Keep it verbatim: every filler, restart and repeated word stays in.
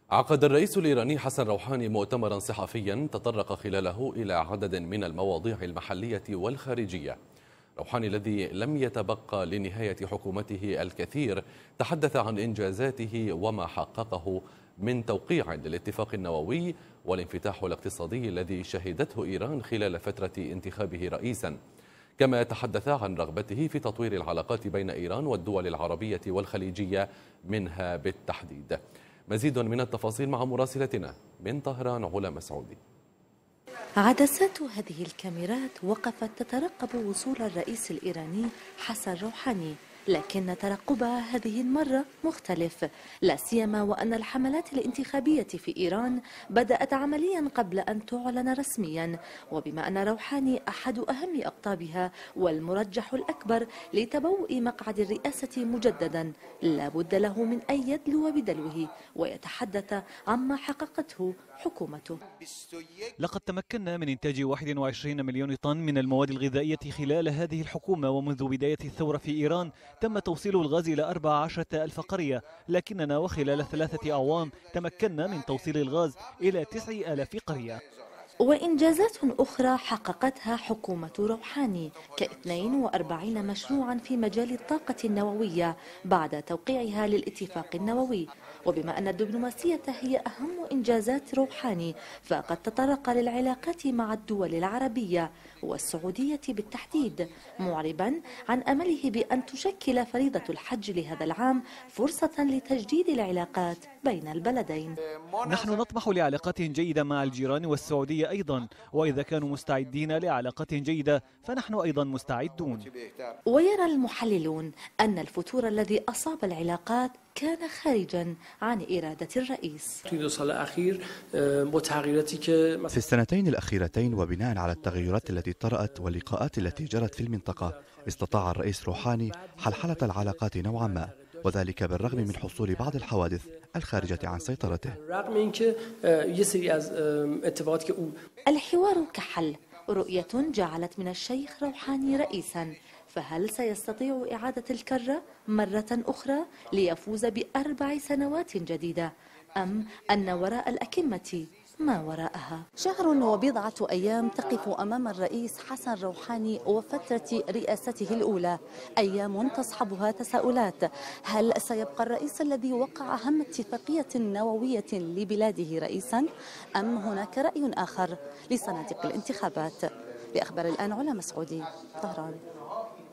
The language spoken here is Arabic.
عقد الرئيس الإيراني حسن روحاني مؤتمرا صحفيا تطرق خلاله إلى عدد من المواضيع المحلية والخارجية. روحاني الذي لم يتبقى لنهاية حكومته الكثير تحدث عن إنجازاته وما حققه من توقيع للاتفاق النووي والانفتاح الاقتصادي الذي شهدته إيران خلال فترة انتخابه رئيسا، كما تحدث عن رغبته في تطوير العلاقات بين إيران والدول العربية والخليجية منها بالتحديد. مزيد من التفاصيل مع مراسلتنا من طهران علا مسعودي. عدسات هذه الكاميرات وقفت تترقب وصول الرئيس الإيراني حسن روحاني، لكن ترقبها هذه المرة مختلف، لا سيما وأن الحملات الانتخابية في إيران بدأت عمليا قبل أن تعلن رسميا، وبما أن روحاني أحد أهم أقطابها والمرجح الأكبر لتبوء مقعد الرئاسة مجددا، لا بد له من أن يدلو بدلوه ويتحدث عما حققته حكومته. لقد تمكنا من إنتاج واحد وعشرين مليون طن من المواد الغذائية خلال هذه الحكومة، ومنذ بداية الثورة في إيران تم توصيل الغاز إلى أربعة عشر ألف قرية، لكننا وخلال ثلاثة أعوام تمكنا من توصيل الغاز إلى تسعة آلاف قرية. وإنجازات أخرى حققتها حكومة روحاني كاثنين وأربعين مشروعا في مجال الطاقة النووية بعد توقيعها للاتفاق النووي. وبما أن الدبلوماسية هي أهم إنجازات روحاني، فقد تطرق للعلاقات مع الدول العربية والسعودية بالتحديد، معربا عن أمله بأن تشكل فريضة الحج لهذا العام فرصة لتجديد العلاقات بين البلدين. نحن نطمح لعلاقات جيدة مع الجيران والسعودية أيضا، وإذا كانوا مستعدين لعلاقات جيدة فنحن أيضا مستعدون. ويرى المحللون أن الفتور الذي أصاب العلاقات كان خارجا عن إرادة الرئيس. في السنتين الأخيرتين وبناء على التغيرات التي طرأت واللقاءات التي جرت في المنطقة، استطاع الرئيس روحاني حلحلة العلاقات نوعا ما، وذلك بالرغم من حصول بعض الحوادث الخارجة عن سيطرته. الحوار كحل، رؤية جعلت من الشيخ روحاني رئيسا، فهل سيستطيع إعادة الكرة مرة أخرى ليفوز بأربع سنوات جديدة، أم أن وراء الأكمة ما وراءها؟ شهر وبضعة أيام تقف أمام الرئيس حسن روحاني وفترة رئاسته الأولى، أيام تصحبها تساؤلات. هل سيبقى الرئيس الذي وقع أهم اتفاقية نووية لبلاده رئيسا، أم هناك رأي آخر لصناديق الانتخابات؟ لأخبار الآن علا مسعودي، طهران.